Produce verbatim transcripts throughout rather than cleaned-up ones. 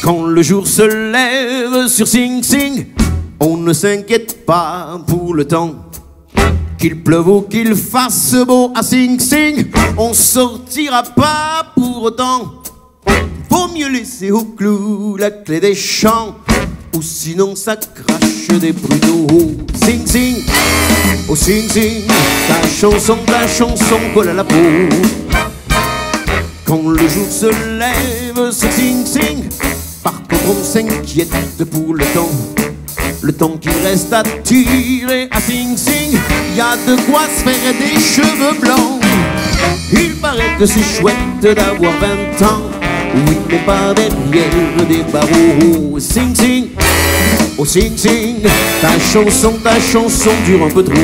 Quand le jour se lève sur Sing Sing, on ne s'inquiète pas pour le temps. Qu'il pleuve ou qu'il fasse beau à Sing Sing, on sortira pas pour autant. Vaut mieux laisser au clou la clé des champs, ou sinon ça crache des pruneaux. Sing Sing, oh Sing Sing, ta chanson, ta chanson colle à la peau. Quand le jour se lève sur Sing Sing, par contre on s'inquiète pour le temps. Le temps qu'il reste à tirer à Sing Sing, y a de quoi se faire des cheveux blancs. Il paraît que c'est chouette d'avoir vingt ans, oui mais pas derrière des barreaux. Sing Sing, oh Sing Sing, ta chanson, ta chanson dure un peu trop.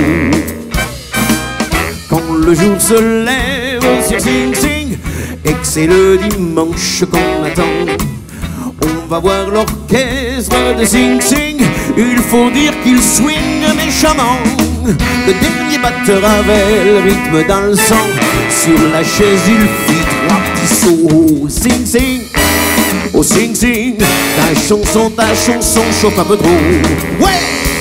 Quand le jour se lève sur Sing Sing, et que c'est le dimanche qu'on attend, on va voir l'orchestre de Sing Sing. Il faut dire qu'il swing méchamment. Le dernier batteur avait le rythme dans le sang. Sur la chaise il fit trois petits sauts. Sing Sing, oh Sing Sing, ta chanson, ta chanson chauffe un peu trop. Ouais!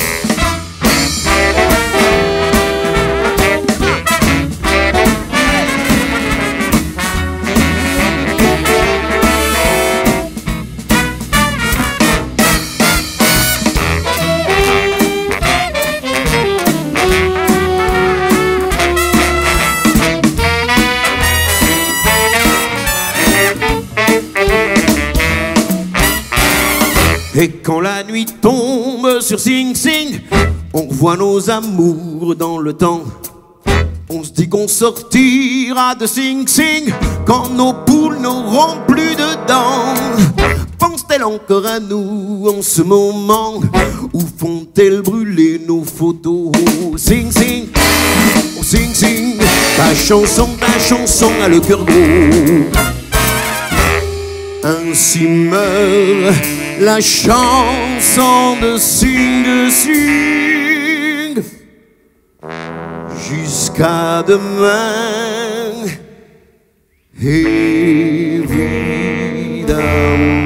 Et quand la nuit tombe sur Sing Sing, on revoit nos amours dans le temps. On se dit qu'on sortira de Sing Sing quand nos poules n'auront plus de dents. Pense-t-elle encore à nous en ce moment, ou font-elles brûler nos photos? Sing Sing, oh Sing Sing, ta chanson, ta chanson a le cœur gros. Ainsi meurt la chanson de Sing Sing. Jusqu'à demain, évidemment.